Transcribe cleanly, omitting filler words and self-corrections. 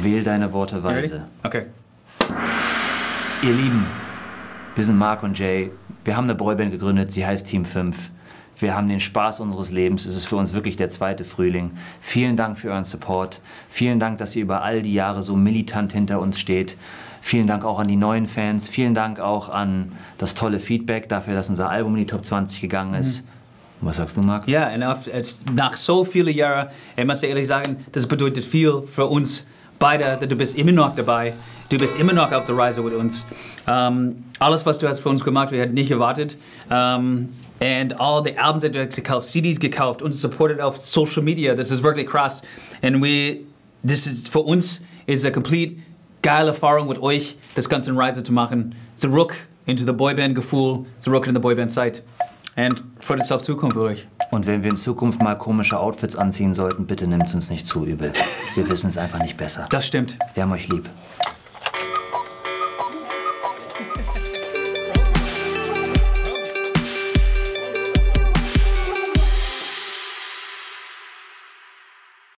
Wähl deine Worte weise. Okay. Ihr Lieben, wir sind Mark und Jay. Wir haben eine Boyband gegründet, sie heißt Team 5. Wir haben den Spaß unseres Lebens. Es ist für uns wirklich der zweite Frühling. Vielen Dank für euren Support. Vielen Dank, dass ihr über all die Jahre so militant hinter uns steht. Vielen Dank auch an die neuen Fans. Vielen Dank auch an das tolle Feedback dafür, dass unser Album in die Top 20 gegangen ist. Was sagst du, Marc? Ja, und nach so vielen Jahren, ich muss ehrlich sagen, das bedeutet viel für uns beide, du bist immer noch dabei. Du bist immer noch auf der Reise mit uns. Alles, was du hast für uns gemacht, wir hätten nicht erwartet. Und all die Alben sind gekauft, CDs gekauft und supported auf Social Media. Das ist wirklich krass. Und für uns ist eine komplett geile Erfahrung mit euch, das ganze Reise zu machen. Zurück into the Boyband-Gefühl, zurück in die Boyband-Zeit. Und freut uns auf Zukunft für euch. Und wenn wir in Zukunft mal komische Outfits anziehen sollten, bitte nehmt es uns nicht zu übel. Wir wissen es einfach nicht besser. Das stimmt. Wir haben euch lieb.